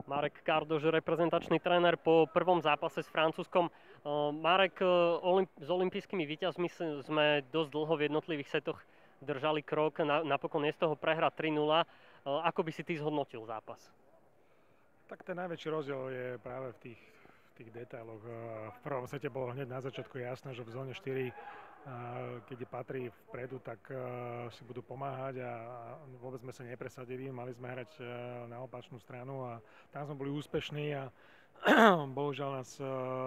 Marek Kardoš, reprezentačný tréner po prvom zápase s Francúzskom. Marek, s olympijskými víťazmi sme dosť dlho v jednotlivých setoch držali krok, napokon je z toho prehra 3-0. Ako by si ty zhodnotil zápas? Tak ten najväčší rozdiel je práve v tých detailoch. V prvom sete bolo hneď na začiatku jasné, že v zóne 4, keď patrí vpredu, tak si budú pomáhať a vôbec sme sa nepresadili. Mali sme hrať na opačnú stranu a tam sme boli úspešní a bohužiaľ nás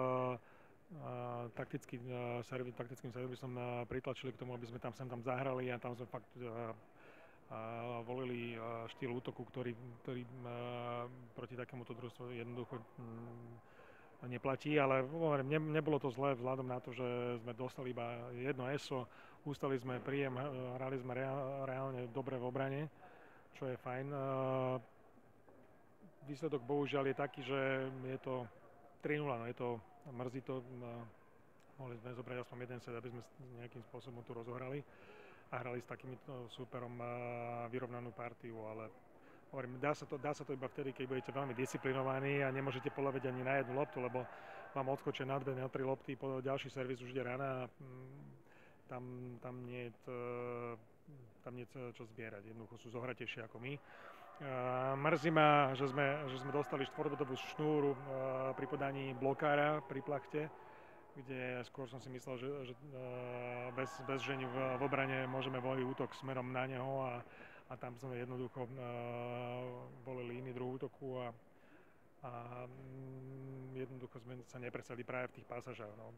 taktickým servisom pritlačili k tomu, aby sme tam sem tam zahrali a tam sme fakt volili štýl útoku, ktorý proti takémuto družstvu jednoducho neplatí, ale nebolo to zlé vzhľadom na to, že sme dostali iba jedno ESO, ustali sme príjem, hrali sme reálne dobre v obrane, čo je fajn. Výsledok bohužiaľ je taký, že je to 3-0, no je to, mrzí to, mohli sme zobrať aspoň jeden set, aby sme nejakým spôsobom tu rozohrali a hrali s takýmto súperom vyrovnanú partiu, ale hovorím, dá sa to iba vtedy, keď budete veľmi disciplinovaní a nemôžete poľaviť ani na jednu loptu, lebo vám odskočia na 2, na 3 lopty, po ďalší servis už ide rána a tam nie je čo zbierať, jednoducho sú zohratejšie ako my. Mrzí ma, že sme dostali štvorbotovú šnúru pri podaní blokára pri plachte, kde skôr som si myslel, že bez žení v obrane môžeme voliť útok smerom na neho a tam sme jednoducho volili iný druh útoku a jednoducho sme sa nepresadili práve v tých pasážach. No.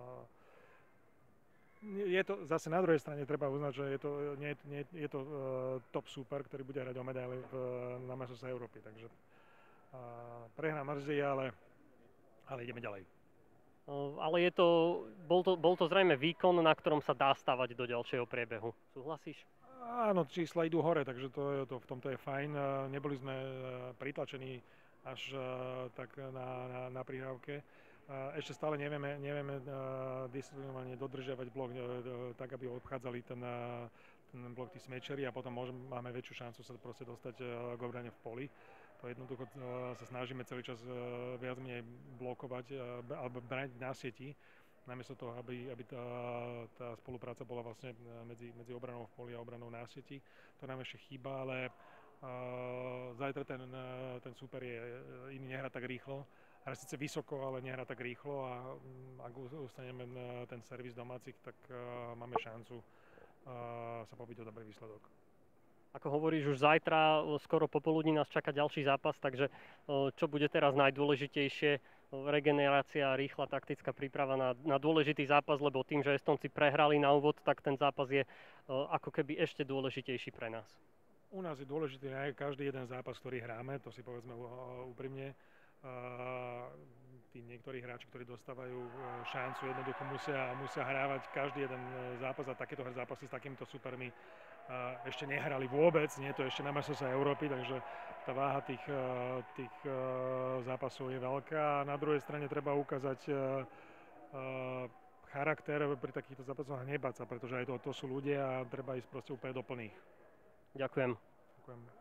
Je to zase na druhej strane treba uznať, že je to top super, ktorý bude hrať o medaily na majstrovstvách Európy, takže prehra mrzí, ale ideme ďalej. Ale bol to zrejme výkon, na ktorom sa dá stavať do ďalšieho priebehu. Súhlasíš? Áno, čísla idú hore, takže v tomto je fajn. Neboli sme pritlačení až tak na prihrávke. Ešte stále nevieme disciplinovane dodržiavať blok tak, aby obchádzali ten blok tí smečeri a potom máme väčšiu šancu sa proste dostať k obrane v poli. To jednoducho sa snažíme celý čas viac menej blokovať alebo brať na sieti, namiesto toho, aby tá spolupráca bola vlastne medzi obranou v poli a obranou na sieti. To nám ešte chýba, ale zajtra ten súper iný nehrá tak rýchlo. Hrá síce vysoko, ale nehrá tak rýchlo a ak ustaneme ten servis domácich, tak máme šancu sa pobiť o dobrý výsledok. Ako hovoríš, už zajtra, skoro popoludní nás čaká ďalší zápas, takže čo bude teraz najdôležitejšie? Regenerácia, rýchla taktická príprava na dôležitý zápas, lebo tým, že Estonci prehrali na úvod, tak ten zápas je ako keby ešte dôležitejší pre nás. U nás je dôležitý každý jeden zápas, ktorý hráme, to si povedzme úprimne. Tí niektorí hráči, ktorí dostávajú šancu, jednoducho musia hrávať každý jeden zápas a takéto zápasy s takýmito supermi ešte nehrali vôbec, nie je to ešte na majstrovstvách Európy, takže tá váha tých zápasov je veľká a na druhej strane treba ukázať charakter pri takýchto zápasoch a nebáť sa, pretože aj to sú ľudia a treba ísť proste úplne do plných. Ďakujem. Ďakujem.